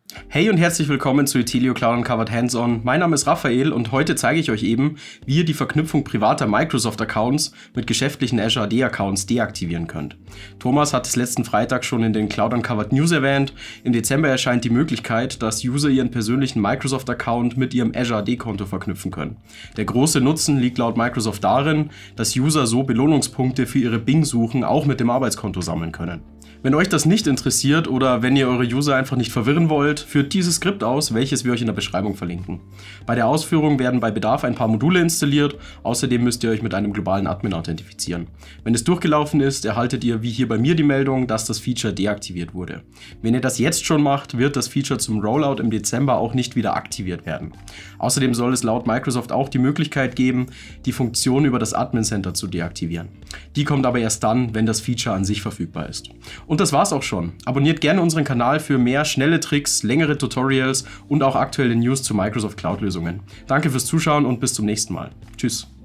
Hey und herzlich willkommen zu Itelio Cloud Uncovered Hands-On. Mein Name ist Raphael und heute zeige ich euch eben, wie ihr die Verknüpfung privater Microsoft-Accounts mit geschäftlichen Azure AD-Accounts deaktivieren könnt. Thomas hat es letzten Freitag schon in den Cloud Uncovered News erwähnt. Im Dezember erscheint die Möglichkeit, dass User ihren persönlichen Microsoft-Account mit ihrem Azure AD-Konto verknüpfen können. Der große Nutzen liegt laut Microsoft darin, dass User so Belohnungspunkte für ihre Bing-Suchen auch mit dem Arbeitskonto sammeln können. Wenn euch das nicht interessiert oder wenn ihr eure User einfach nicht verwirren wollt, führt dieses Skript aus, welches wir euch in der Beschreibung verlinken. Bei der Ausführung werden bei Bedarf ein paar Module installiert, außerdem müsst ihr euch mit einem globalen Admin authentifizieren. Wenn es durchgelaufen ist, erhaltet ihr wie hier bei mir die Meldung, dass das Feature deaktiviert wurde. Wenn ihr das jetzt schon macht, wird das Feature zum Rollout im Dezember auch nicht wieder aktiviert werden. Außerdem soll es laut Microsoft auch die Möglichkeit geben, die Funktion über das Admin Center zu deaktivieren. Die kommt aber erst dann, wenn das Feature an sich verfügbar ist. Und das war's auch schon. Abonniert gerne unseren Kanal für mehr schnelle Tricks, längere Tutorials und auch aktuelle News zu Microsoft Cloud Lösungen. Danke fürs Zuschauen und bis zum nächsten Mal. Tschüss.